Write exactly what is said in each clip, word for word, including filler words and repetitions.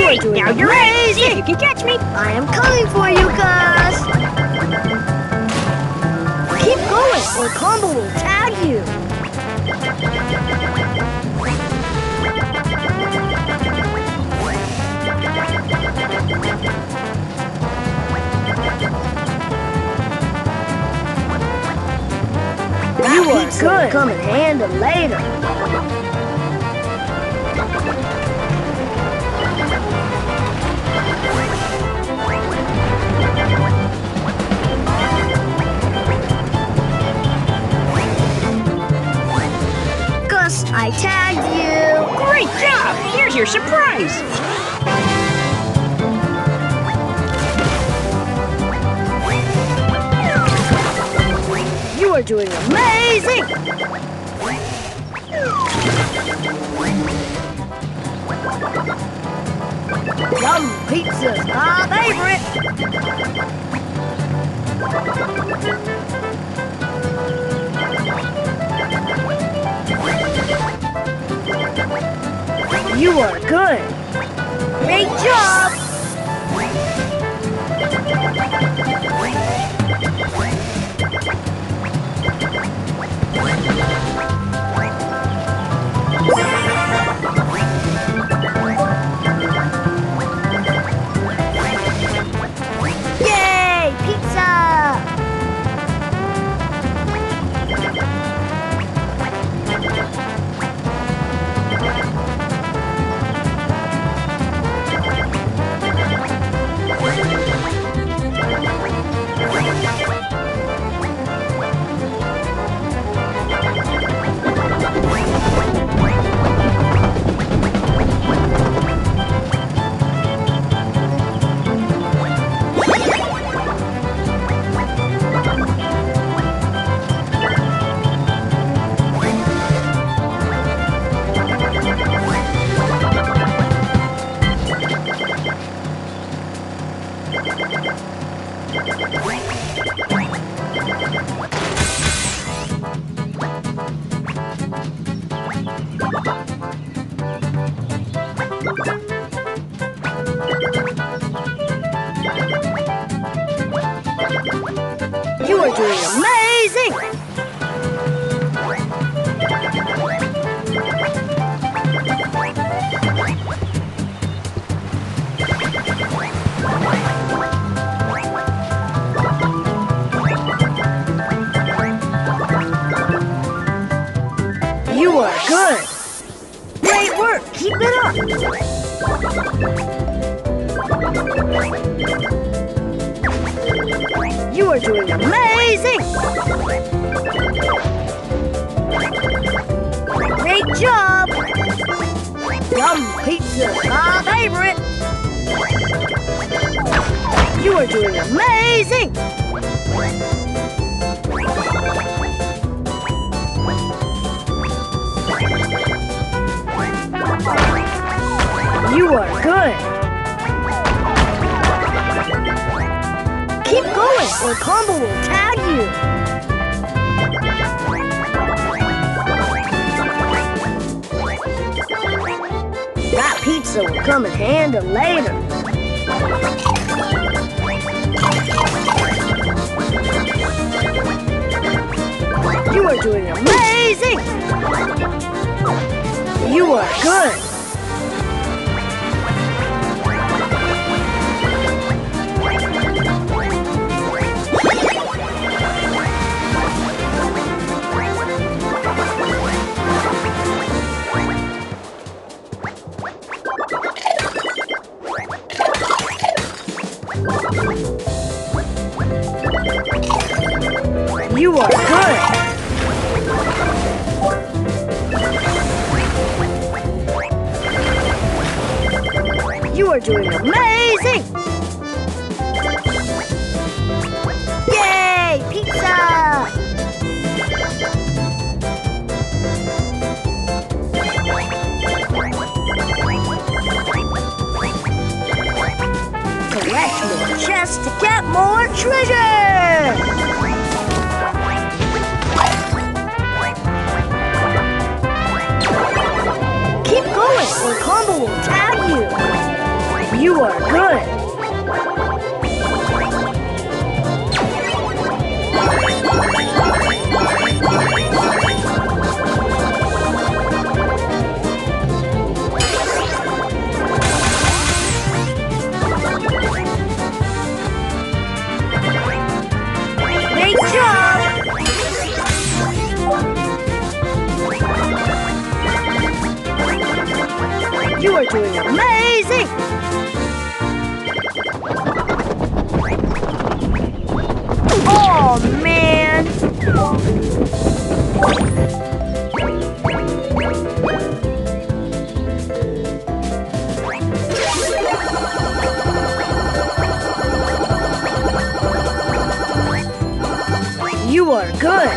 Hey, now you're ready. See if you can catch me. I am coming for you, Gus. Keep going, or Combo will tag you. You are good. Come in handy later. Gus, I tagged you. Great job. Here's your surprise. You are doing amazing! Yum pizza's my favorite! You are good! Great job! Yay! Pizza! You are doing amazing! You are good! Great work! Keep it up! You are doing amazing! Great job! Yum pizza, my favorite! You are doing amazing! You are good! Keep going, or Combo will tag you! That pizza will come in handy later. You are doing amazing! You are good! You are good! You are doing amazing! Yay! Pizza! Collect more chests to get more treasure! Keep going, or Combo will tag you. You are good. Great job. You are doing amazing! Oh, man! You are good!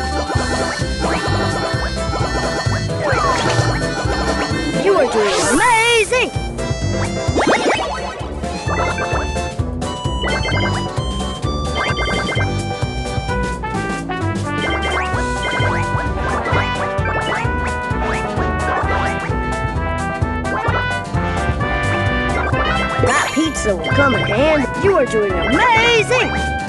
You are doing amazing! That pizza will come in handy. You are doing amazing!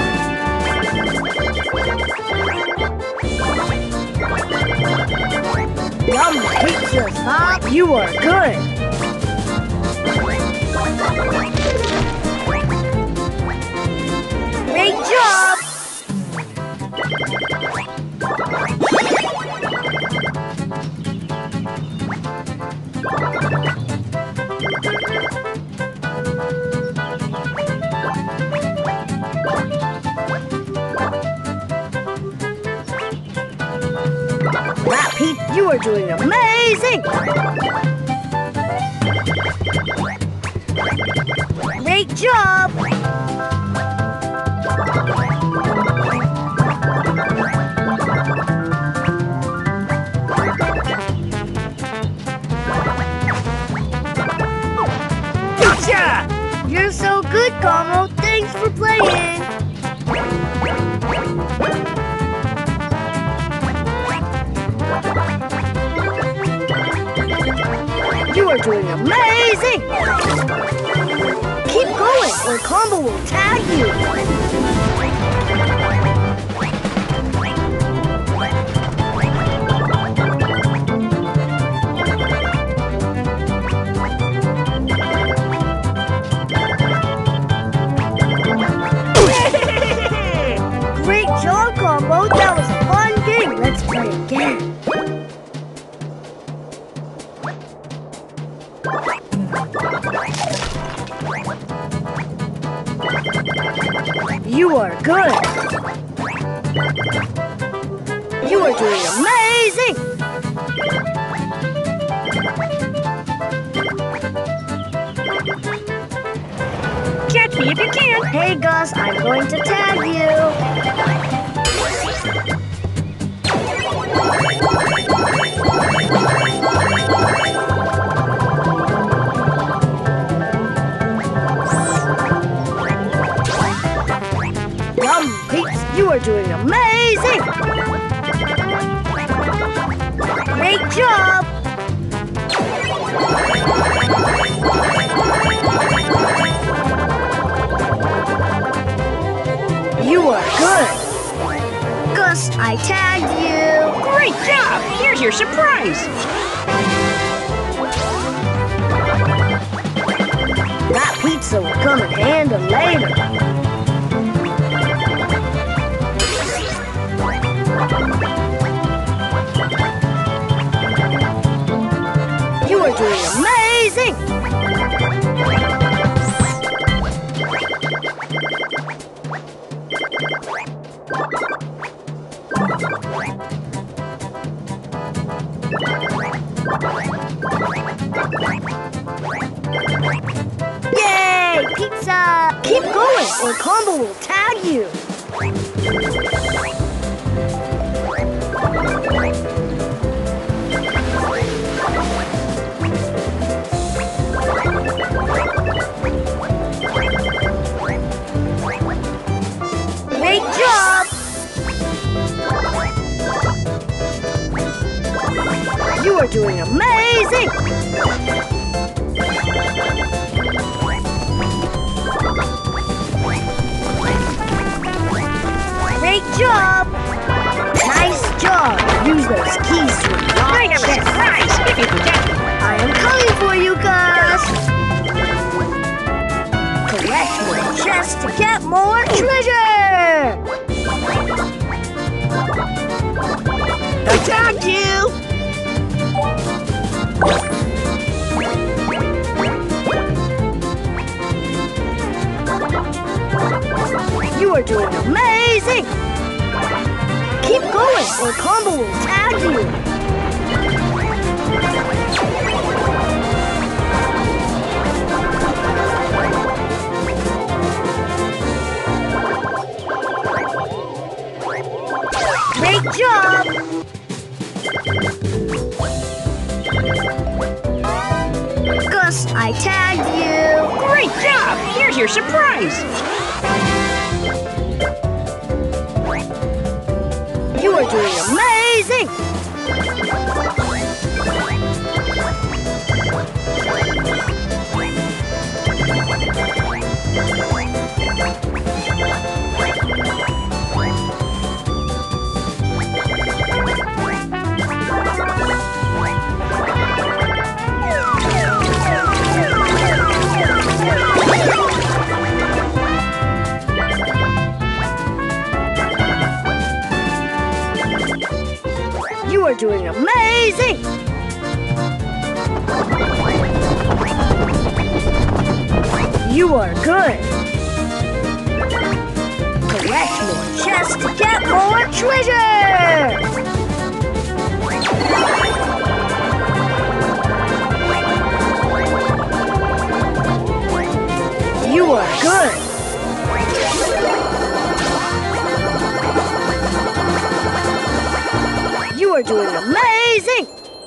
Yum pizza, Pop! You are good! Great job! That Pete, you are doing amazing! Great job! Gotcha! You're so good, Como. Thanks for playing. You are doing amazing! Keep going or Combo will tag you! Great job, Combo! That was a fun game! Let's play again! You are good. You are doing amazing. Catch me if you can. Hey, Gus, I'm going to tag you. Yum, Pete's, you are doing amazing! Great job! You are good! Gus, I tagged you! Great job! Here's your surprise! That pizza will come in handy later. You are doing amazing! Yay! Pizza! Keep going or Combo will tag you. Great job! You are doing amazing! job! Nice job! Use those keys to unlock I have a chests. surprise if you can get me. I am coming for you, Gus! Collect more chests to get more treasure! Attack you! You are doing amazing! Keep going or Combo will tag you! Great job! Gus, I tagged you! Great job! Here's your surprise. You are doing amazing! You are doing amazing! You are good! Collect more chests to get more treasure! You are good! You are doing amazing!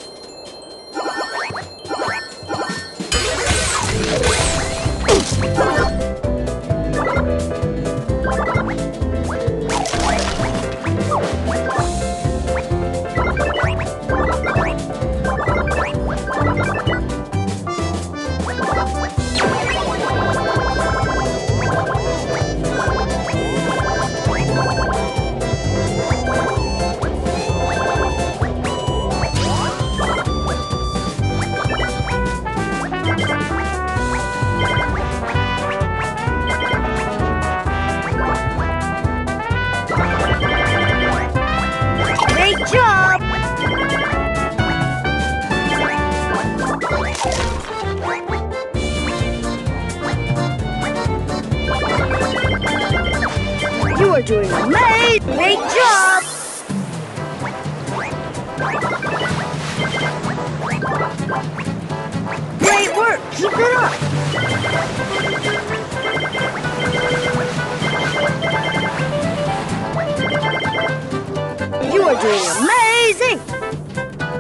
Great job! You are doing amazing! Great job! Great work! Keep it up! You are doing amazing!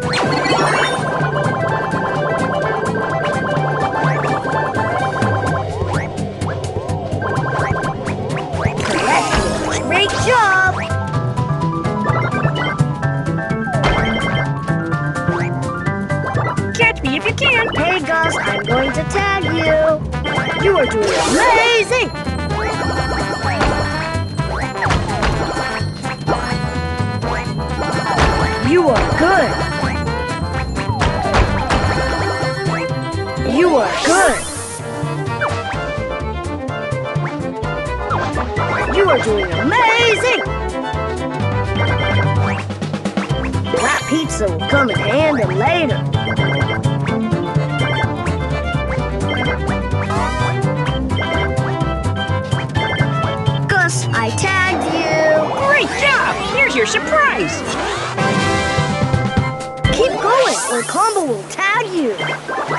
Correct! Great job! Catch me if you can. Hey Gus, I'm going to tag you! You are doing amazing! You are good! You are good! You are doing amazing! That pizza will come in handy later. Gus, I tagged you! Great job! Here's your surprise. Keep going or Combo will tag you!